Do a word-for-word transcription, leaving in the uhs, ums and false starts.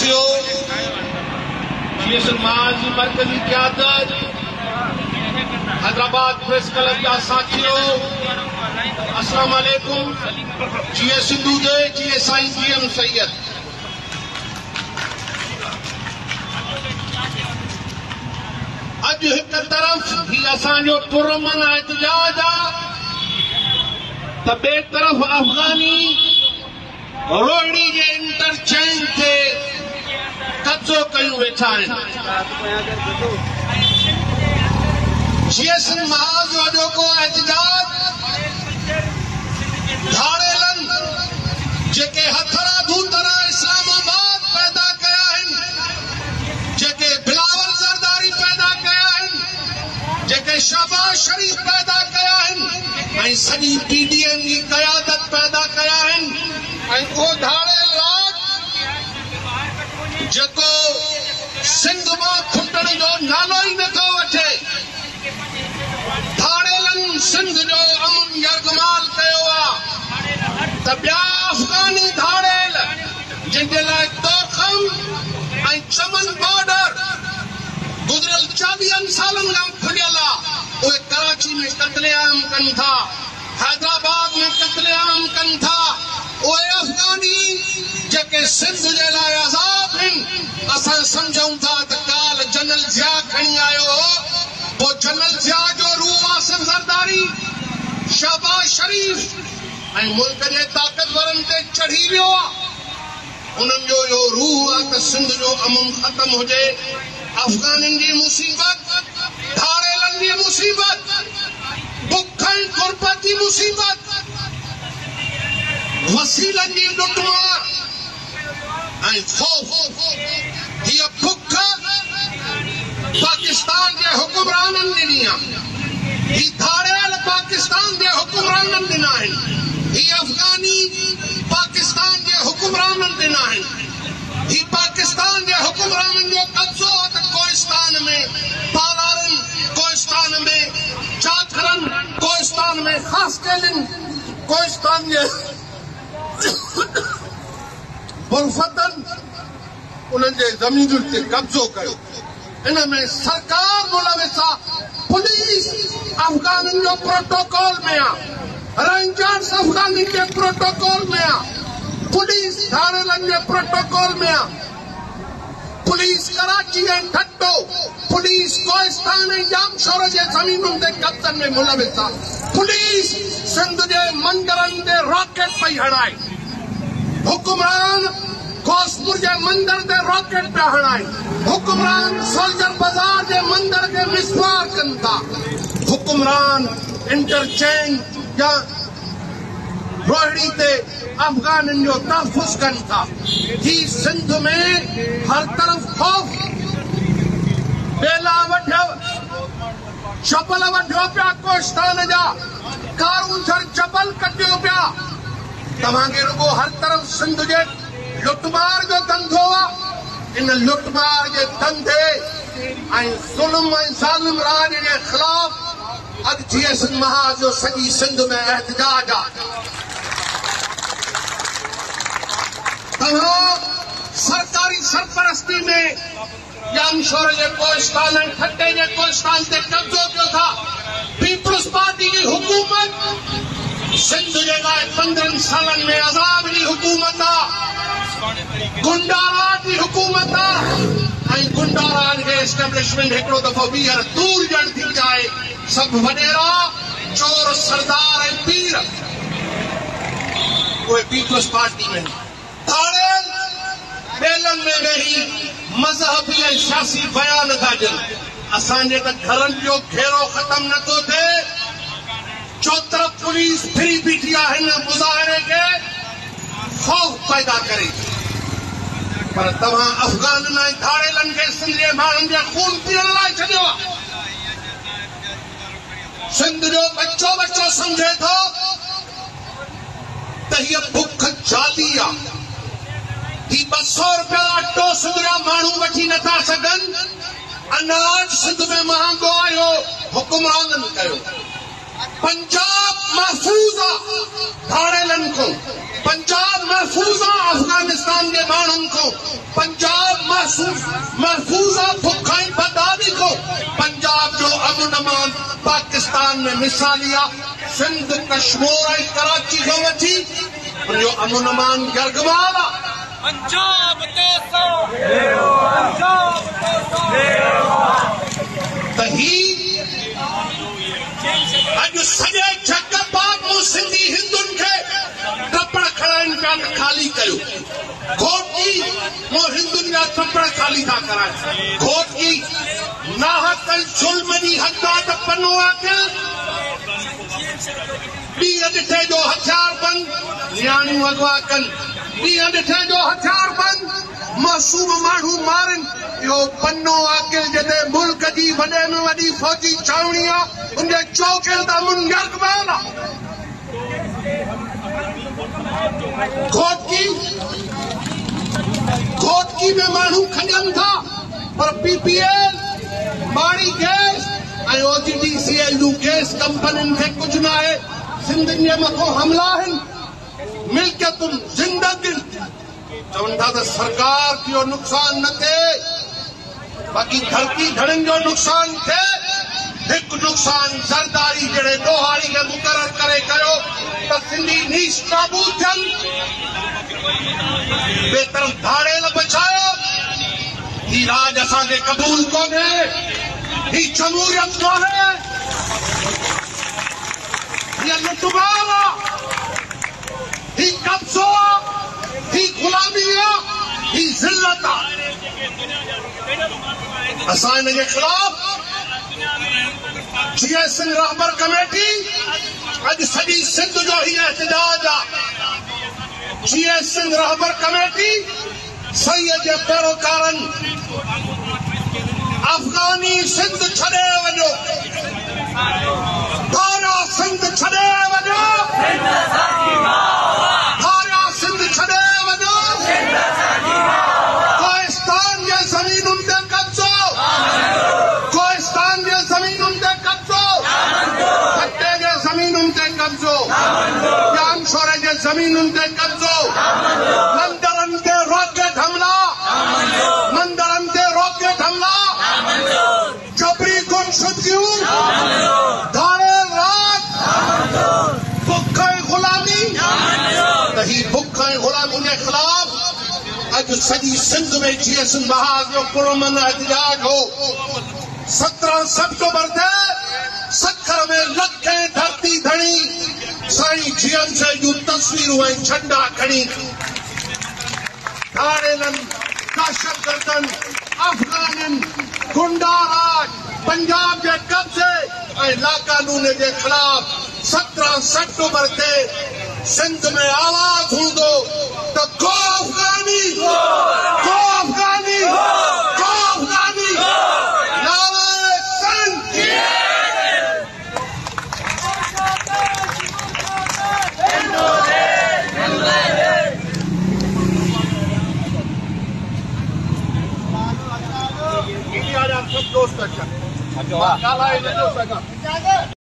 साथियों, समाज मरकजी क़यादत हैदराबाद प्रेस क्लब जा साथियों, अस्सलाम वालेकुम। जीए सिंधु जे जीए साईं जी एम सैयद। अज एक तरफ ही असांजो पुरमन एहतजाज आ, तो बे तरफ अफगानी रोहिणी के इंटरचेंज से कब्जो कयूं वेठा आहिनि। जीएसएन महाज जो को एहतजाज धाड़ेलन जेके हथरा धूतरा इस्लामाबाद पैदा कया आहिनि, जेके बिलावल ज़रदारी पैदा कया आहिनि, जेके शहबाज शरीफ पैदा कया आहिनि ऐं सॼी पीडीएम जी क़यादत पैदा कया आहिनि। ऐं उहो धाड़ेल राज जेको सिंध मां खुटण जो नालो ई नथो वठे, धाड़ेलन सिंध जो अमन यरगमाल कयो आहे, त ॿिया अफगानी धाड़ेल जिनजे लाइ तोखम ऐं चमन बॉर्डर गुज़िरियल चालीहनि सालनि खां खुलियल आहे, उहे कराची में क़त्लेआम कनि था, हैदराबाद में क़त्लेआम कनि था। उहे अफगानी जेके सिंध जे लाइ अज़ाब आहिनि, असां सम्झूं था त काल जनरल ज़िया खणी आयो हो, पोइ जनरल ज़िया जो रूह आसिफ ज़रदारी, शहबाज शरीफ ऐं मुल्क जे ताक़तवरनि ते चढ़ी वियो आहे। उन्हनि जो इहो रूह आहे त सिंध जो अमन ख़तम हुजे। अफगाननि जी मुसीबत, धाड़ेलनि जी मुसीबत, बुख ऐं गुरबत जी मुसीबत, वसीलनि जी लुटमार ऐं खौफ, हीअ बुख पाकिस्तान जे हुकुमराननि ॾिनी आहे। ही धाड़ेल पाकिस्तान जे हुकुमराननि ॾिना आहिनि, ही अफगानी पाकिस्तान जे हुकुमराननि ॾिना आहिनि। ही पाकिस्तान जे हुकुमराननि जो कब्ज़ो आहे त कोहिस्तान में, पालारनि कोहिस्तान में, चाथरनि कोहिस्तान में, ख़ासि कयलनि कोहिस्तान जे बुरफतन उन्हनि जे ज़मीनुनि ते कब्ज़ो कयो। इन में सरकार मुलविस आहे, पुलिस अफगाननि जो प्रोटोकॉल में आहे, रेंजर्स अफगानी के प्रोटोकॉल में आहे, पुलिस धाड़ेलनि जे प्रोटोकॉल में आहे, पुलिस कराची ऐं ठट्टो, पुलिस कोहिस्तान ऐं जामशोर जे ज़मीनुनि ते कब्ज़नि में मुलविस आहे। पुलिस सिंध जे मंदरनि ते रॉकेट पई हणाए, हुकुमरान घोसपुर जे मंदर ते रॉकेट पिया हणाए, हुकुमरान सोल्जर बाज़ार जे मंदर खे मिसमार कनि था, हुकुमरान इंटरचेंज या रोहिणी ते अफगाननि जो तहफ़ुज़ कनि था। ही सिंध में हर तरफ़ खौफ, बेला वढियो, चपल वढियो पिया कोहिस्तान जा, कारूंझर जबल कटियो पिया। तव्हांखे रुगो हर तरफ़ सिंध जे लुटमार जो धंधो आहे। इन लुटमार जे धंधे ऐं ज़ुल्म ऐं ज़ालिम राज जे ख़िलाफ़ अॼु जीएसएन महाज जो सॼी सिंध में एहतजाज आहे। तव्हां सरकारी सरपरस्ती में जामशोर जे कोहिस्तान ऐं ठट्टे जे कोहिस्तान ते कब्ज़ो कयो था। पीपुल्स पार्टी जी हुकूमत सिंध जे लाइ पंद्रहनि सालनि में अज़ाब जी हुकूमत आहे, गुंडाराज जी हुकूमत आहे। ऐं गुंडाराज खे एस्टेब्लिशमेंट हिकिड़ो दफ़ो ॿीहर दूर ॼण थी जाए। सभु वॾेरा चोर सरदार ऐं पीर उहे पीपुल्स पार्टी में धाड़ेल ॿेलनि में वेही मज़हबी ऐं सियासी बयान था ॾियनि। असांजे त घरनि जो घेरो ख़तम नथो थिए, चौतरफ पुलिस फिरी बीठी आहे हिन मुज़ाहिरे खे खौफ पैदा करे। पर तव्हां अफगाननि ऐं धाड़ेलनि खे सिंध जे माण्हुनि जे खून पीअण लाइ छॾियो आहे। सिंध जो बच्चो बच्चो सम्झे थो त हीअ बुख जाली आहे। ही ॿ सौ रुपया अटो सिंध जा माण्हू वठी नथा सघनि। अनाज सिंध में महांगो आयो, हुकुमराननि कयो। पंजाब महफूज़ आहे धाड़ेलनि खां, पंजाब महफूज़ आहे अफगानिस्तान जे माण्हुनि खां। पंजाब महफूजा भुखा बदानी को पंजाब जो अमन अमान पाकिस्तान में मिसालिया सिंध कश्मीर ऐं कराची को वठी जो अमन अमान गरगवाला पंजाब तही अॼु सॼे जग पाक मूं सिंधी हिंदुनि खे टपड़ खणाइनि पिया त खाली कयो घोट की मूं हिंदुनि जा टपड़ खाली था कराइनि घोट की नाहकल ज़ुल्म जी हदा त पनो आकिल ॾींहं ॾिठे जो हथियार बंदि नियाणियूं अगवा कनि ॾींहं ॾिठे जो हथियार बंदि मासूम माण्हू मारनि इहो पनो आकिल जिते मुल्क जी वॾे में वॾी फौजी छावनी आहे उनजे चौकिल त मुनगर्क बैल आहे घोटकी घोटकी में माण्हू खॼनि था पर पीपीएल बाड़ी गैस ऐं ओजीडीसीएल जूं गैस कंपनियुनि खे कुझु न आहे सिंधियुनि जे मथां हमला आहिनि मिल्कियतुनि ज़िंदगियुनि चवनि था त सरकार जो नुक़सान न थिए बाक़ी धरती घणनि जो नुक़सान थिए हिकु नुक़सान ज़रदारी जहिड़े ॾोहारी खे मुक़ररु करे कयो त सिंधी नीस नाबूद थियनि ॿिए तरफ़ धाड़ेल बचायो ही राज असांखे क़बूल कोन्हे ही जमहूरियत कोन्हे हीअ लुटमार आहे ही कब्ज़ो आहे ही ग़ुलामी आहे ही ज़िल्लत आहे असां हिन जे ख़िलाफ़ जीअं सिंध रहबर कमेटी अॼु सॼी सिंध जो हीअ एहतजाज आहे जीअं सिंध रहबर कमेटी सहीअ जे पैरोकारनि अफ़गानी सिंध छॾे वञो धारा सिंध छॾे वञो धारा सिंध छॾे वञो कोहिस्तान जे ज़मीनुनि ते कब्ज़ो कोहिस्तान जे ज़मीनुनि ते कब्ज़ो खट्टे जे ज़मीनुनि ते कब्ज़ो जानशोरे जे ज़मीनुनि ते कब्ज़ो मंदरनि ते रॉकेट हमला मंदरनि ते रॉकेट हमला जबरी गुमशुदगियूं धाड़े रात बुख ऐं ग़ुलामी त ही बुख ऐं ग़ुलामी जे ख़िलाफ़ अॼु सॼी सिंध में जीअं सिंध बहार जो पुरमन एहतजाज हो सत्रहं सेप्टेम्बर ते सखर में लखें धरती धणी साईं जीअन से जूं तस्वीरूं ऐं झंडा खणी धाड़ेलनि दहशतगर्दनि अफ़गाननि गुंडा राज पंजाब जे कब्ज़े ऐं लाकानून जे ख़िलाफ़ सत्रहं सेप्टेम्बर ते सिंध में आवाज़ हूंदो त को अफ़गानी को अफ़गानी को अफ़गानी नारे सिंध सब दोस्त अच्छा काला है दोस्त